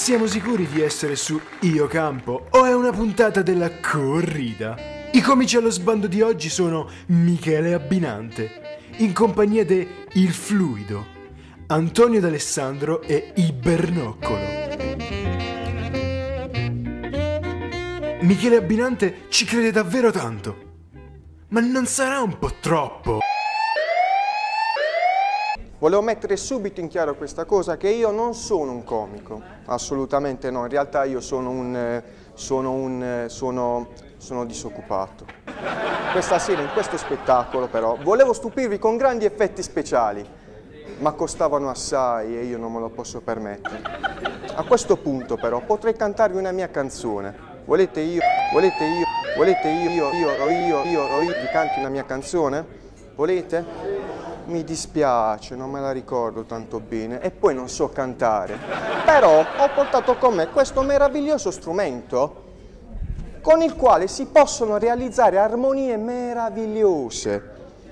Siamo sicuri di essere su Io Campo o è una puntata della corrida? I comici allo sbando di oggi sono Michele Abbinante, in compagnia de Il Fluido, Antonio D'Alessandro e Ibernoccolo. Michele Abbinante ci crede davvero tanto, ma non sarà un po' troppo? Volevo mettere subito in chiaro questa cosa, che io non sono un comico, assolutamente no, in realtà io sono disoccupato. Questa sera in questo spettacolo però volevo stupirvi con grandi effetti speciali, ma costavano assai e io non me lo posso permettere. A questo punto però potrei cantarvi una mia canzone. Volete io vi canti una mia canzone? Volete? Mi dispiace, non me la ricordo tanto bene e poi non so cantare. Però ho portato con me questo meraviglioso strumento con il quale si possono realizzare armonie meravigliose.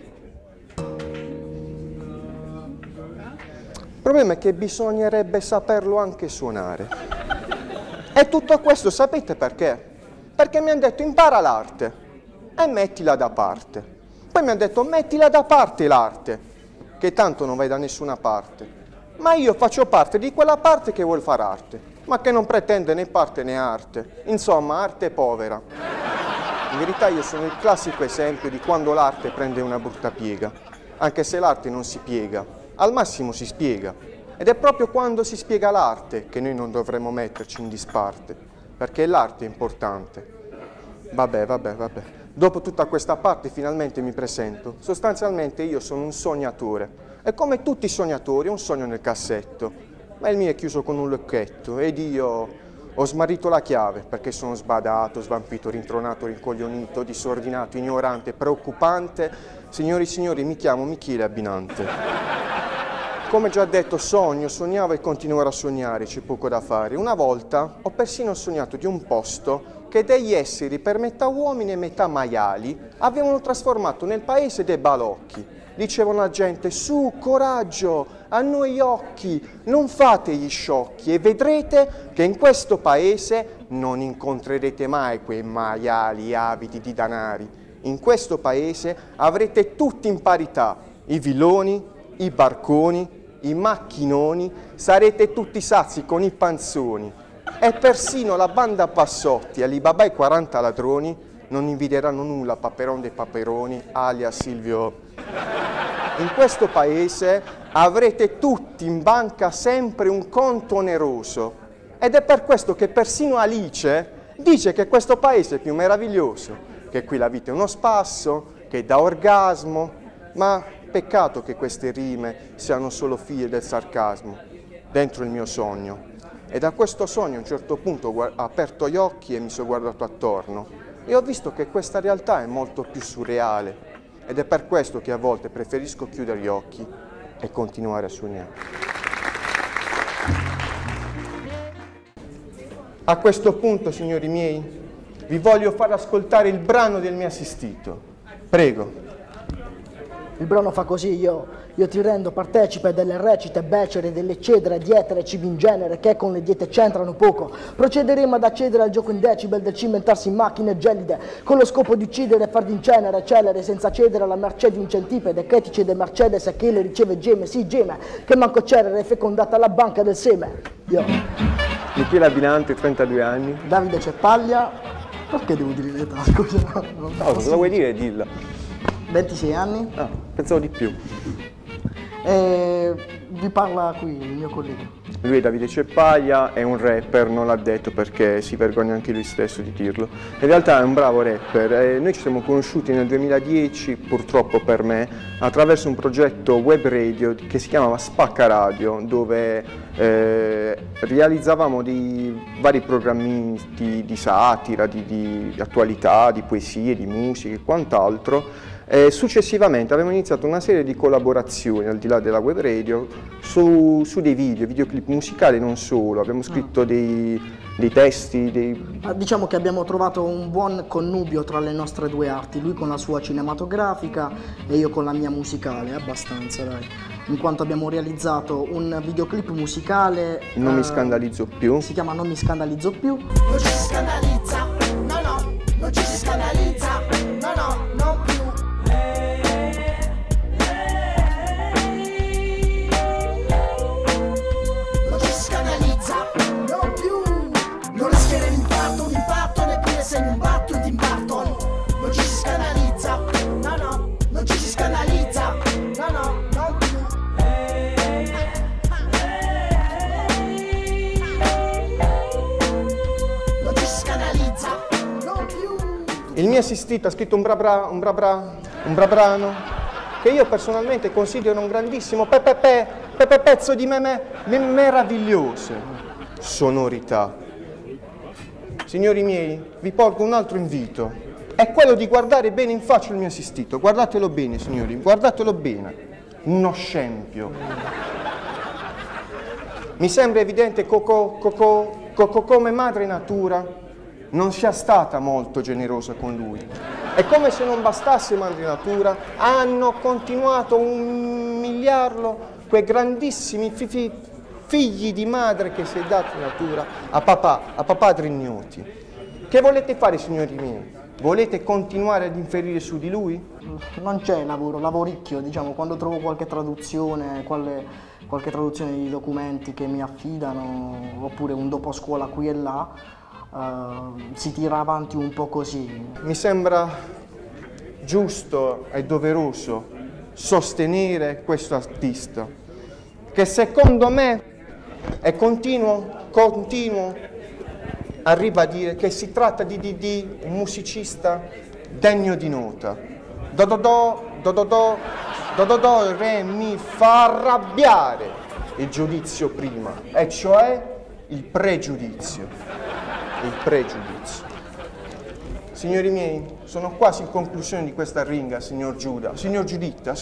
Il problema è che bisognerebbe saperlo anche suonare. E tutto questo sapete perché? Perché mi hanno detto impara l'arte e mettila da parte. Poi mi hanno detto mettila da parte l'arte, che tanto non vai da nessuna parte. Ma io faccio parte di quella parte che vuol fare arte, ma che non pretende né parte né arte. Insomma, arte povera. In verità io sono il classico esempio di quando l'arte prende una brutta piega, anche se l'arte non si piega, al massimo si spiega. Ed è proprio quando si spiega l'arte che noi non dovremmo metterci in disparte, perché l'arte è importante. Vabbè. Dopo tutta questa parte finalmente mi presento. Sostanzialmente io sono un sognatore e come tutti i sognatori ho un sogno nel cassetto, ma il mio è chiuso con un lucchetto ed io ho smarrito la chiave perché sono sbadato, svampito, rintronato, rincoglionito, disordinato, ignorante, preoccupante. Signori e signori, mi chiamo Michele Abbinante. Come già detto, sognavo e continuerò a sognare, c'è poco da fare. Una volta ho persino sognato di un posto che degli esseri per metà uomini e metà maiali avevano trasformato nel paese dei balocchi. Dicevano alla gente, su, coraggio, hanno gli occhi, non fate gli sciocchi e vedrete che in questo paese non incontrerete mai quei maiali avidi di danari. In questo paese avrete tutti in parità, i viloni, i barconi, i macchinoni, sarete tutti sazi con i panzoni. E persino la banda Passotti, Alibaba e 40 ladroni, non invidieranno nulla a Paperon dei Paperoni, alias Silvio. In questo paese avrete tutti in banca sempre un conto oneroso. Ed è per questo che persino Alice dice che questo paese è più meraviglioso, che qui la vita è uno spasso, che dà orgasmo, ma peccato che queste rime siano solo figlie del sarcasmo, dentro il mio sogno. E da questo sogno a un certo punto ho aperto gli occhi e mi sono guardato attorno e ho visto che questa realtà è molto più surreale ed è per questo che a volte preferisco chiudere gli occhi e continuare a sognare. A questo punto, signori miei, vi voglio far ascoltare il brano del mio assistito. Prego. Il brano fa così, io ti rendo partecipe delle recite becere, delle cedere, dietere, cibi in genere che con le diete c'entrano poco. Procederemo ad accedere al gioco in decibel del cimentarsi in macchine gelide con lo scopo di uccidere e far d'incenere celere senza cedere alla mercé di un centipede che etice de Mercedes e che le riceve geme, sì geme, che manco cerere è fecondata alla banca del seme. Io. Michele Abbinante, 32 anni. Davide Ceppaglia, perché devo dire l'età? Scusa. No, cosa vuoi dire? Dilla. 26 anni. Ah, pensavo di più. Vi parla qui il mio collega. Lui è Davide Ceppaglia, è un rapper, non l'ha detto perché si vergogna anche lui stesso di dirlo. In realtà è un bravo rapper. Noi ci siamo conosciuti nel 2010, purtroppo per me, attraverso un progetto web radio che si chiamava Spacca Radio, dove realizzavamo dei vari programmi di satira, di attualità, di poesie, di musica e quant'altro. Successivamente abbiamo iniziato una serie di collaborazioni al di là della web radio su dei videoclip musicali, non solo, abbiamo scritto dei testi. Diciamo che abbiamo trovato un buon connubio tra le nostre due arti, lui con la sua cinematografica e io con la mia musicale, abbastanza dai. in quanto abbiamo realizzato un videoclip musicale. Non mi scandalizzo più. Si chiama Non mi scandalizzo più. Non ci si scandalizza, no no, non ci si scandalizza, no no, non più. Non ci si scandalizza, non più. Non rischierei l'impatto, neppure se mi imbatto ti imbatto. Non ci si scandalizza, no no, non ci si scandalizza, no no, non più. Non ci si scandalizza, non più. Il mio assistito ha scritto un brabrano che io personalmente considero un grandissimo pezzo di meravigliose sonorità. Signori miei, vi porgo un altro invito. È quello di guardare bene in faccia il mio assistito. Guardatelo bene, signori, guardatelo bene. Uno scempio. Mi sembra evidente come madre natura non sia stata molto generosa con lui. E come se non bastasse madre natura, hanno continuato a umiliarlo quei grandissimi figli di madre che si è dato natura a papà ignoti. Che volete fare, signori miei? Volete continuare ad inferire su di lui? Non c'è lavoro, lavoricchio, diciamo, quando trovo qualche traduzione, qualche traduzione di documenti che mi affidano, oppure un dopo scuola qui e là, si tira avanti un po' così. Mi sembra giusto e doveroso sostenere questo artista, che secondo me, e continuo a ribadire che si tratta di un musicista degno di nota. Re mi fa arrabbiare il giudizio prima, e cioè il pregiudizio. Signori miei, sono quasi in conclusione di questa ringa, signor giudice.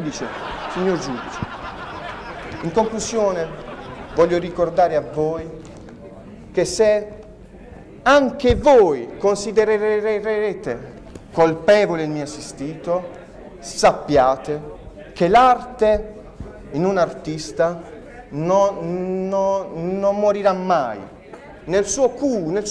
In conclusione, voglio ricordare a voi che se anche voi considererete colpevole il mio assistito, sappiate che l'arte in un artista non morirà mai. Nel suo cuore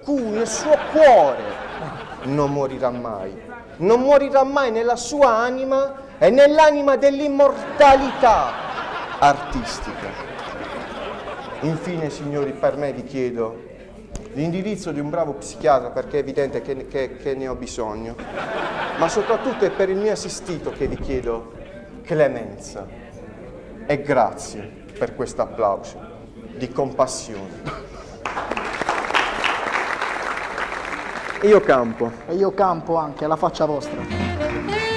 non morirà mai. Non morirà mai nella sua anima e nell'anima dell'immortalità artistica. Infine, signori, per me vi chiedo l'indirizzo di un bravo psichiatra, perché è evidente che ne ho bisogno, ma soprattutto è per il mio assistito che vi chiedo clemenza e grazie per questo applauso di compassione. E io campo anche, alla faccia vostra.